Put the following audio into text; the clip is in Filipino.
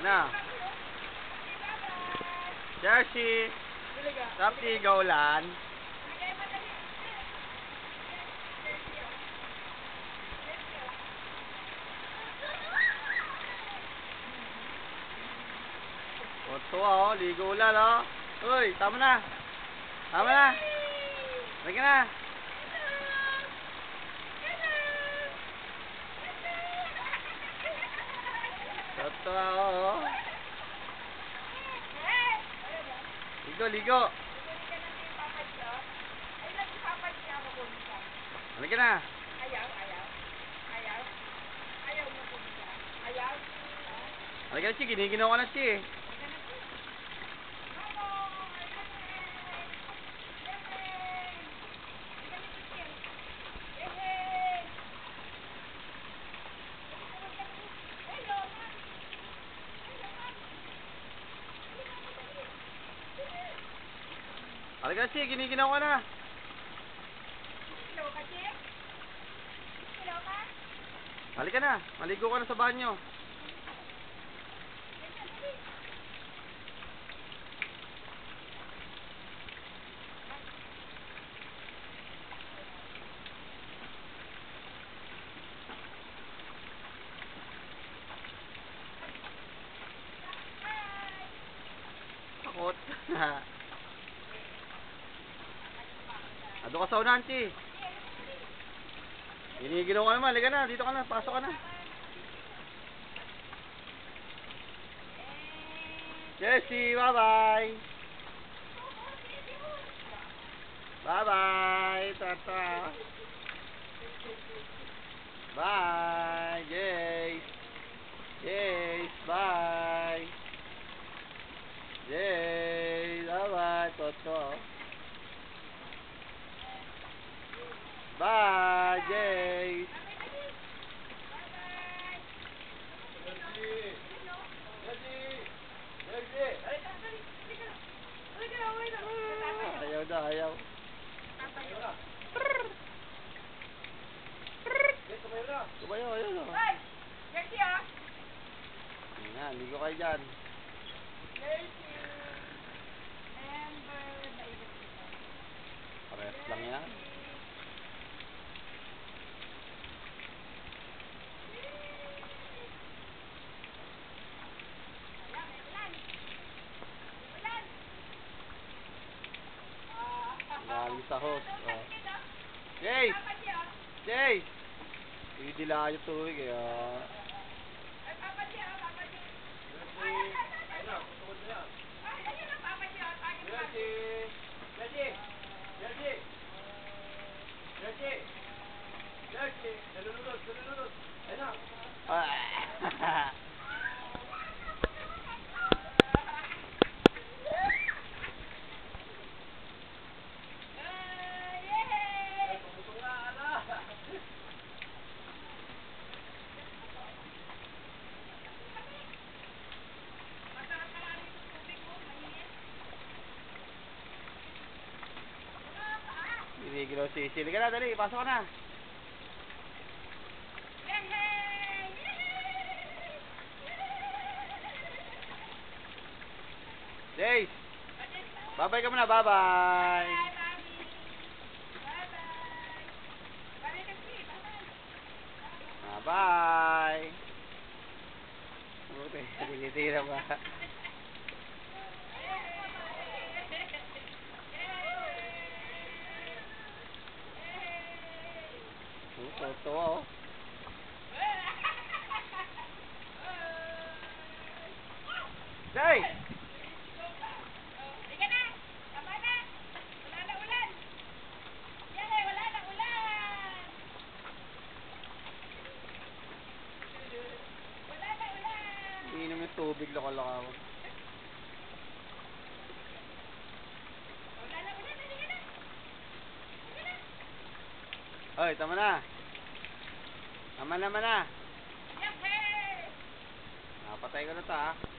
Na. Jersey. Rapi gaulan. Oto oh, ligo ulan oh. Uy, tama na. Tama na. Halika na. Oto oh. Ligo, ligo. Halika na. Halika na, Chi. Giniginaw ka na, Chi. Halika na, Chi. Giniginaw ka na. Halika na. Maligo ka na sa banyo. Takot. Ado ka sa unahan, Chi. Giniginaw ka naman. Halika na. Dito ka na. Pasok ka na. Jessie, bye-bye. Bye-bye. Tata. Bye. Jace. Jace, bye. Jace, bye-bye. Toto. Bye, Jace. Ayaw na, ayaw. Tumayo, ayaw na. Ayan, ligo kayo dyan. Parehas lang yan. Galing sa host. Oh. Jace! Jace! Idila yung tuwig eh. Oh. Giniginaw si Sili. Ka na, dali. Pasok ka na. Jace! Bye-bye ka muna. Bye-bye. Bye-bye. Buti, tinitira ba? Totoo. Jace! Iinom yung tubig, loko-loko ako. Oy, tama na. Tama naman na. Napatay ko na to, ha.